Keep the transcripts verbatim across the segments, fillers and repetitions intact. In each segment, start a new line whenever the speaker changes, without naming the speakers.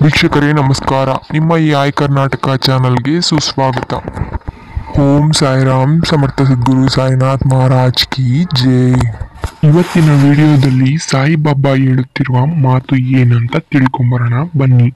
ವೀಕ್ಷಕರೇ ನಮಸ್ಕಾರ. ನಿಮ್ಮ ಈ ಆಯ್ ಕರ್ನಾಟಕ ಚಾನಲ್ಗೆ ಸುಸ್ವಾಗತ. ಓಂ ಸಾಯಿರಾಮ್. ಸಮರ್ಥ ಸದ್ಗುರು ಸಾಯಿನಾಥ್ ಮಹಾರಾಜ್ ಕಿ ಜೈ. ಇವತ್ತಿನ ವಿಡಿಯೋದಲ್ಲಿ ಸಾಯಿಬಾಬಾ ಹೇಳುತ್ತಿರುವ ಮಾತು ಏನಂತ ತಿಳ್ಕೊಂಬರೋಣ ಬನ್ನಿ.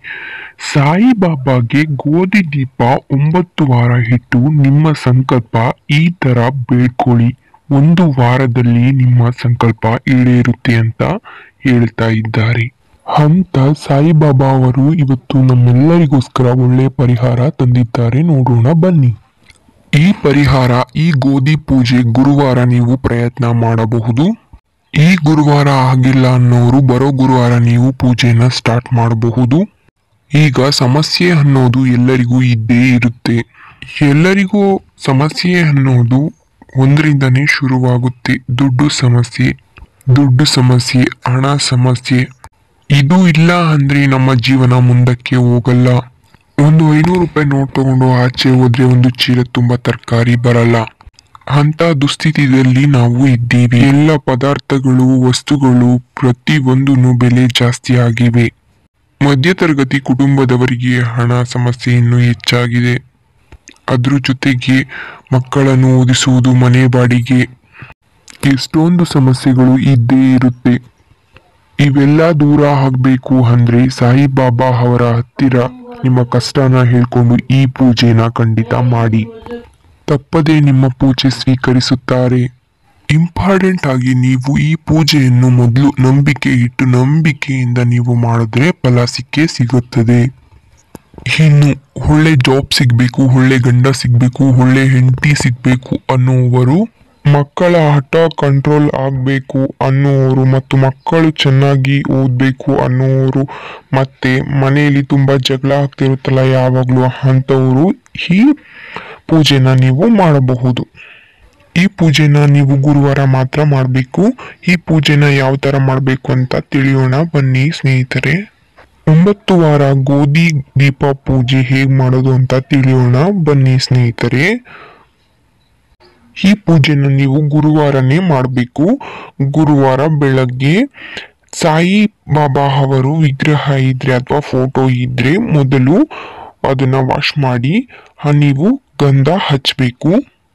ಸಾಯಿಬಾಬಾಗೆ ಗೋಧಿ ದೀಪ ಒಂಬತ್ತು ವಾರ ಇಟ್ಟು ನಿಮ್ಮ ಸಂಕಲ್ಪ ಈ ತರ ಬೇಡ್ಕೊಳ್ಳಿ, ಒಂದು ವಾರದಲ್ಲಿ ನಿಮ್ಮ ಸಂಕಲ್ಪ ಈಡೇರುತ್ತೆ ಅಂತ ಹೇಳ್ತಾ ಇದ್ದಾರೆ. ಅಂತ ಸಾಯಿಬಾಬಾ ಅವರು ಇವತ್ತು ನಮ್ಮೆಲ್ಲರಿಗೋಸ್ಕರ ಒಳ್ಳೆ ಪರಿಹಾರ ತಂದಿದ್ದಾರೆ, ನೋಡೋಣ ಬನ್ನಿ. ಈ ಪರಿಹಾರ, ಈ ಗೋಧಿ ಪೂಜೆ ಗುರುವಾರ ನೀವು ಪ್ರಯತ್ನ ಮಾಡಬಹುದು. ಈ ಗುರುವಾರ ಆಗಿಲ್ಲ ಅನ್ನೋರು ಬರೋ ಗುರುವಾರ ನೀವು ಪೂಜೆನ ಸ್ಟಾರ್ಟ್ ಮಾಡಬಹುದು. ಈಗ ಸಮಸ್ಯೆ ಅನ್ನೋದು ಎಲ್ಲರಿಗೂ ಇದ್ದೇ ಇರುತ್ತೆ. ಎಲ್ಲರಿಗೂ ಸಮಸ್ಯೆ ಅನ್ನೋದು ಒಂದರಿಂದನೇ ಶುರುವಾಗುತ್ತೆ. ದುಡ್ಡು ಸಮಸ್ಯೆ, ದುಡ್ಡು ಸಮಸ್ಯೆ, ಹಣ ಸಮಸ್ಯೆ. ಇದು ಇಲ್ಲ ಅಂದ್ರೆ ನಮ್ಮ ಜೀವನ ಮುಂದಕ್ಕೆ ಹೋಗಲ್ಲ. ಒಂದು ಐನೂರು ರೂಪಾಯಿ ನೋಟ್ ತಗೊಂಡು ಆಚೆ ಹೋದ್ರೆ ಒಂದು ಚೀಲ ತುಂಬಾ ತರಕಾರಿ ಬರಲ್ಲ. ಅಂತ ದುಸ್ಥಿತಿಯಲ್ಲಿ ನಾವು ಇದ್ದೀವಿ. ಎಲ್ಲ ಪದಾರ್ಥಗಳು, ವಸ್ತುಗಳು ಪ್ರತಿ ಒಂದೂ ಬೆಲೆ ಜಾಸ್ತಿ ಆಗಿವೆ. ಮಧ್ಯತರಗತಿ ಕುಟುಂಬದವರಿಗೆ ಹಣ ಸಮಸ್ಯೆ ಇನ್ನೂ ಹೆಚ್ಚಾಗಿದೆ. ಅದ್ರ ಜೊತೆಗೆ ಮಕ್ಕಳನ್ನು ಓದಿಸುವುದು, ಮನೆ ಬಾಡಿಗೆ, ಎಷ್ಟೊಂದು ಸಮಸ್ಯೆಗಳು ಇದ್ದೇ ಇರುತ್ತೆ. ಇವೆಲ್ಲ ದೂರ ಆಗ್ಬೇಕು ಅಂದ್ರೆ ಸಾಯಿಬಾಬಾ ಅವರ ಹತ್ತಿರ ನಿಮ್ಮ ಕಷ್ಟನ ಹೇಳ್ಕೊಂಡು ಈ ಪೂಜೆನ ಖಂಡಿತ ಮಾಡಿ. ತಪ್ಪದೆ ನಿಮ್ಮ ಪೂಜೆ ಸ್ವೀಕರಿಸುತ್ತಾರೆ. ಇಂಪಾರ್ಟೆಂಟ್ ಆಗಿ ನೀವು ಈ ಪೂಜೆಯನ್ನು ಮೊದಲು ನಂಬಿಕೆ ಇಟ್ಟು ನಂಬಿಕೆಯಿಂದ ನೀವು ಮಾಡಿದ್ರೆ ಫಲ ಸಿಕ್ಕೇ ಸಿಗುತ್ತದೆ. ಇನ್ನು ಒಳ್ಳೆ ಜಾಬ್ ಸಿಗ್ಬೇಕು, ಒಳ್ಳೆ ಗಂಡ ಸಿಗ್ಬೇಕು, ಒಳ್ಳೆ ಹೆಂಡತಿ ಸಿಗ್ಬೇಕು ಅನ್ನುವರು, ಮಕ್ಕಳ ಹಠ ಕಂಟ್ರೋಲ್ ಆಗಬೇಕು ಅನ್ನುವರು, ಮತ್ತು ಮಕ್ಕಳು ಚೆನ್ನಾಗಿ ಓದಬೇಕು ಅನ್ನುವರು, ಮತ್ತೆ ಮನೆಯಲ್ಲಿ ತುಂಬಾ ಜಗಳ ಆಗ್ತಿರುತ್ತಲ್ಲ ಯಾವಾಗಲೂ ಅಂಥವರು ಈ ಪೂಜೆನ ನೀವು ಮಾಡಬಹುದು. ಈ ಪೂಜೆನ ನೀವು ಗುರುವಾರ ಮಾತ್ರ ಮಾಡಬೇಕು. ಈ ಪೂಜೆನ ಯಾವ ತರ ಮಾಡಬೇಕು ಅಂತ ತಿಳಿಯೋಣ ಬನ್ನಿ ಸ್ನೇಹಿತರೆ. ಒಂಬತ್ತು ವಾರ ಗೋಧಿ ದೀಪ ಪೂಜೆ ಹೇಗ್ ಮಾಡೋದು ಅಂತ ತಿಳಿಯೋಣ ಬನ್ನಿ ಸ್ನೇಹಿತರೆ. ಈ ಪೂಜೆನ ನೀವು ಗುರುವಾರನೇ ಮಾಡಬೇಕು. ಗುರುವಾರ ಬೆಳಗ್ಗೆ ಸಾಯಿ ಬಾಬಾ ಅವರು ವಿಗ್ರಹ ಇದ್ರೆ ಅಥವಾ ಫೋಟೋ ಇದ್ರೆ ಮೊದಲು ಅದನ್ನ ವಾಶ್ ಮಾಡಿ ನೀವು ಗಂಧ ಹಚ್ಚಬೇಕು.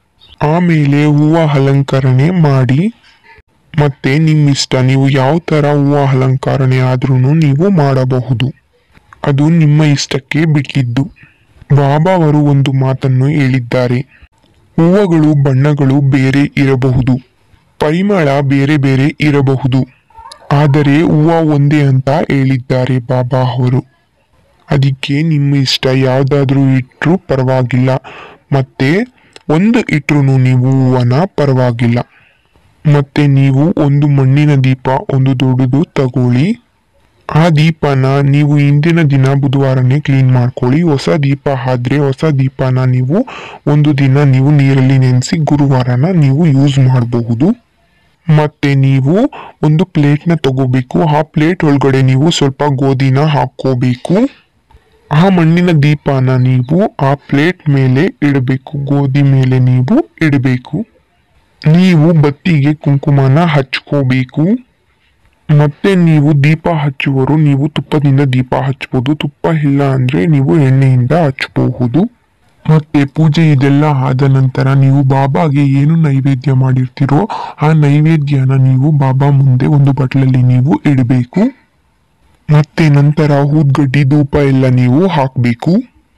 ಆಮೇಲೆ ಹೂವ ಅಲಂಕರಣೆ ಮಾಡಿ, ಮತ್ತೆ ನಿಮ್ಮ ಇಷ್ಟ, ನೀವು ಯಾವ ತರ ಹೂವ ಅಲಂಕರಣೆ ಆದ್ರೂ ನೀವು ಮಾಡಬಹುದು. ಅದು ನಿಮ್ಮ ಇಷ್ಟಕ್ಕೆ ಬಿಟ್ಟಿದ್ದು. ಬಾಬಾ ಅವರು ಒಂದು ಮಾತನ್ನು ಹೇಳಿದ್ದಾರೆ. ಹೂವುಗಳು ಬಣ್ಣಗಳು ಬೇರೆ ಇರಬಹುದು, ಪರಿಮಳ ಬೇರೆ ಬೇರೆ ಇರಬಹುದು, ಆದರೆ ಹೂವು ಒಂದೇ ಅಂತ ಹೇಳಿದ್ದಾರೆ ಬಾಬಾ ಅವರು. ಅದಕ್ಕೆ ನಿಮ್ಮ ಇಷ್ಟ, ಯಾವುದಾದ್ರೂ ಇಟ್ಟರು ಪರವಾಗಿಲ್ಲ, ಮತ್ತೆ ಒಂದು ಇಟ್ರು ನೀವು ಹೂವನ ಪರವಾಗಿಲ್ಲ. ಮತ್ತೆ ನೀವು ಒಂದು ಮಣ್ಣಿನ ದೀಪ ಒಂದು ದೊಡ್ಡದು ತಗೊಳ್ಳಿ. ಆ ದೀಪನ ನೀವು ಇಂದಿನ ದಿನ ಬುಧವಾರನೇ ಕ್ಲೀನ್ ಮಾಡ್ಕೊಳ್ಳಿ. ಹೊಸ ದೀಪ ಆದ್ರೆ ಹೊಸ ದೀಪನ ನೀವು ಒಂದು ದಿನ ನೀವು ನೀರಲ್ಲಿ ನೆನೆಸಿ ಗುರುವಾರನ ನೀವು ಯೂಸ್ ಮಾಡಬಹುದು. ಮತ್ತೆ ನೀವು ಒಂದು ಪ್ಲೇಟ್ನ ತಗೋಬೇಕು. ಆ ಪ್ಲೇಟ್ ಒಳಗಡೆ ನೀವು ಸ್ವಲ್ಪ ಗೋಧಿನ ಹಾಕೋಬೇಕು. ಆ ಮಣ್ಣಿನ ದೀಪನ ನೀವು ಆ ಪ್ಲೇಟ್ ಮೇಲೆ ಇಡಬೇಕು, ಗೋಧಿ ಮೇಲೆ ನೀವು ಇಡಬೇಕು. ನೀವು ಬತ್ತಿಗೆ ಕುಂಕುಮನ ಹಚ್ಕೋಬೇಕು. ಮತ್ತೆ ನೀವು ದೀಪ ಹಚ್ಚುವರು, ನೀವು ತುಪ್ಪದಿಂದ ದೀಪ ಹಚ್ಚಬಹುದು, ತುಪ್ಪ ಇಲ್ಲ ಅಂದ್ರೆ ನೀವು ಎಣ್ಣೆಯಿಂದ ಹಚ್ಚಬಹುದು. ಮತ್ತೆ ಪೂಜೆ ಇದೆಲ್ಲ ಆದ ನಂತರ ನೀವು ಬಾಬಾಗೆ ಏನು ನೈವೇದ್ಯ ಮಾಡಿರ್ತೀರೋ ಆ ನೈವೇದ್ಯನ ನೀವು ಬಾಬಾ ಮುಂದೆ ಒಂದು ಬಟ್ಲಲ್ಲಿ ನೀವು ಇಡಬೇಕು. ಮತ್ತೆ ನಂತರ ಊದ್ಗಡ್ಡಿ ಧೂಪ ಎಲ್ಲ ನೀವು ಹಾಕಬೇಕು.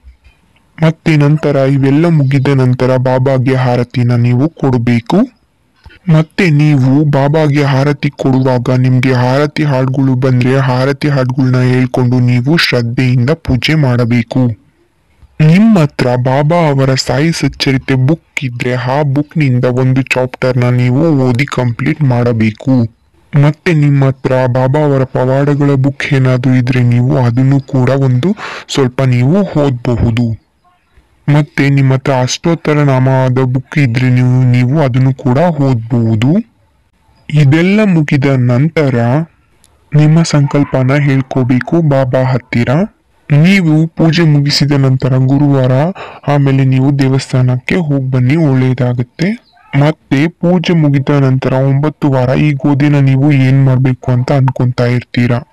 ಮತ್ತೆ ನಂತರ ಇವೆಲ್ಲ ಮುಗಿದ ನಂತರ ಬಾಬಾಗೆ ಹಾರತಿನ ನೀವು ಕೊಡಬೇಕು. ಮತ್ತೆ ನೀವು ಬಾಬಾಗೆ ಹಾರತಿ ಕೊಡುವಾಗ ನಿಮ್ಗೆ ಹಾರತಿ ಹಾಡುಗಳು ಬಂದ್ರೆ ಹಾರತಿ ಹಾಡುಗಳನ್ನ ಹೇಳ್ಕೊಂಡು ನೀವು ಶ್ರದ್ಧೆಯಿಂದ ಪೂಜೆ ಮಾಡಬೇಕು. ನಿಮ್ಮ ಹತ್ರ ಬಾಬಾ ಅವರ ಸಾಯಿ ಸಚ್ಚರಿತೆ ಬುಕ್ ಇದ್ರೆ ಆ ಬುಕ್ ನಿಂದ ಒಂದು ಚಾಪ್ಟರ್ನ ನೀವು ಓದಿ ಕಂಪ್ಲೀಟ್ ಮಾಡಬೇಕು. ಮತ್ತೆ ನಿಮ್ಮ ಹತ್ರ ಬಾಬಾ ಅವರ ಪವಾಡಗಳ ಬುಕ್ ಏನಾದ್ರೂ ಇದ್ರೆ ನೀವು ಅದನ್ನು ಕೂಡ ಒಂದು ಸ್ವಲ್ಪ ನೀವು ಓದಬಹುದು. ಮತ್ತೆ ನಿಮ್ಮ ಹತ್ರ ಅಷ್ಟೋತ್ತರ ನಾಮವಾದ ಬುಕ್ ಇದ್ರೆ ನೀವು ನೀವು ಅದನ್ನು ಕೂಡ ಓದಬಹುದು. ಇದೆಲ್ಲ ಮುಗಿದ ನಂತರ ನಿಮ್ಮ ಸಂಕಲ್ಪನ ಹೇಳ್ಕೋಬೇಕು ಬಾಬಾ ಹತ್ತಿರ. ನೀವು ಪೂಜೆ ಮುಗಿಸಿದ ನಂತರ ಗುರುವಾರ ಆಮೇಲೆ ನೀವು ದೇವಸ್ಥಾನಕ್ಕೆ ಹೋಗಿ ಬನ್ನಿ, ಒಳ್ಳೇದಾಗುತ್ತೆ. ಮತ್ತೆ ಪೂಜೆ ಮುಗಿದ ನಂತರ ಒಂಬತ್ತು ವಾರ ಈ ಗೋಧಿನ ನೀವು ಏನ್ ಮಾಡ್ಬೇಕು ಅಂತ ಅನ್ಕೊಂತಾ ಇರ್ತೀರಾ.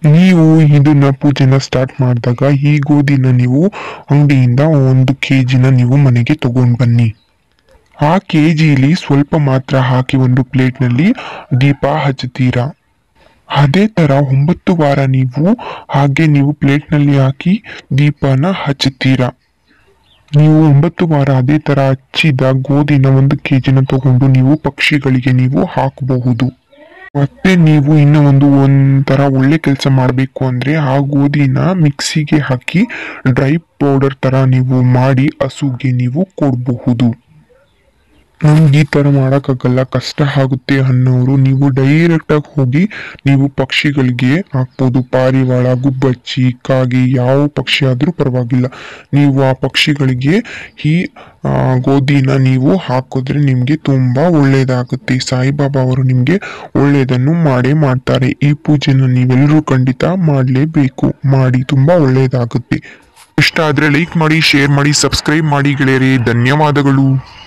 ನೀವು ಇದನ್ನ ಪೂಜೆನ ಸ್ಟಾರ್ಟ್ ಮಾಡಿದಾಗ ಈ ಗೋಧಿನ ನೀವು ಅಂಗಡಿಯಿಂದ ಒಂದು ಕೆ ಜಿನ ನೀವು ಮನೆಗೆ ತಗೊಂಡು ಬನ್ನಿ. ಆ ಕೆ ಜಿಲಿ ಸ್ವಲ್ಪ ಮಾತ್ರ ಹಾಕಿ ಒಂದು ಪ್ಲೇಟ್ನಲ್ಲಿ ದೀಪ ಹಚ್ಚುತ್ತೀರಾ. ಅದೇ ಥರ ಒಂಬತ್ತು ವಾರ ನೀವು ಹಾಗೆ ನೀವು ಪ್ಲೇಟ್ನಲ್ಲಿ ಹಾಕಿ ದೀಪನ ಹಚ್ಚುತ್ತೀರಾ. ನೀವು ಒಂಬತ್ತು ವಾರ ಅದೇ ಥರ ಹಚ್ಚಿದ ಗೋಧಿನ ಒಂದು ಕೆ ಜಿನ ತಗೊಂಡು ನೀವು ಪಕ್ಷಿಗಳಿಗೆ ನೀವು ಹಾಕಬಹುದು. ಮತ್ತೆ ನೀವು ಇನ್ನು ಒಂದು ಒಂಥರ ಒಳ್ಳೆ ಕೆಲಸ ಮಾಡಬೇಕು ಅಂದರೆ ಆ ಗೋಧಿನ ಮಿಕ್ಸಿಗೆ ಹಾಕಿ ಡ್ರೈ ಪೌಡರ್ ಥರ ನೀವು ಮಾಡಿ ಹಸುಗೆ ನೀವು ಕೊಡಬಹುದು. ನಮ್ಗೆ ಈ ಥರ ಮಾಡೋಕ್ಕಾಗಲ್ಲ, ಕಷ್ಟ ಆಗುತ್ತೆ ಅನ್ನೋರು ನೀವು ಡೈರೆಕ್ಟಾಗಿ ಹೋಗಿ ನೀವು ಪಕ್ಷಿಗಳಿಗೆ ಹಾಕ್ಬೋದು. ಪಾರಿವಾಳ, ಗುಬ್ಬಚ್ಚಿ, ಕಾಗೆ ಯಾವ ಪಕ್ಷಿ ಆದರೂ ಪರವಾಗಿಲ್ಲ, ನೀವು ಆ ಪಕ್ಷಿಗಳಿಗೆ ಈ ಗೋಧಿನ ನೀವು ಹಾಕಿದ್ರೆ ನಿಮಗೆ ತುಂಬ ಒಳ್ಳೆಯದಾಗುತ್ತೆ. ಸಾಯಿಬಾಬಾ ಅವರು ನಿಮಗೆ ಒಳ್ಳೆಯದನ್ನು ಮಾಡೇ ಮಾಡ್ತಾರೆ. ಈ ಪೂಜೆನ ನೀವೆಲ್ಲರೂ ಖಂಡಿತ ಮಾಡಲೇಬೇಕು. ಮಾಡಿ, ತುಂಬ ಒಳ್ಳೆಯದಾಗುತ್ತೆ. ಇಷ್ಟ ಆದರೆ ಲೈಕ್ ಮಾಡಿ, ಶೇರ್ ಮಾಡಿ, ಸಬ್ಸ್ಕ್ರೈಬ್ ಮಾಡಿ ಗೆಳೆಯರೇ. ಧನ್ಯವಾದಗಳು.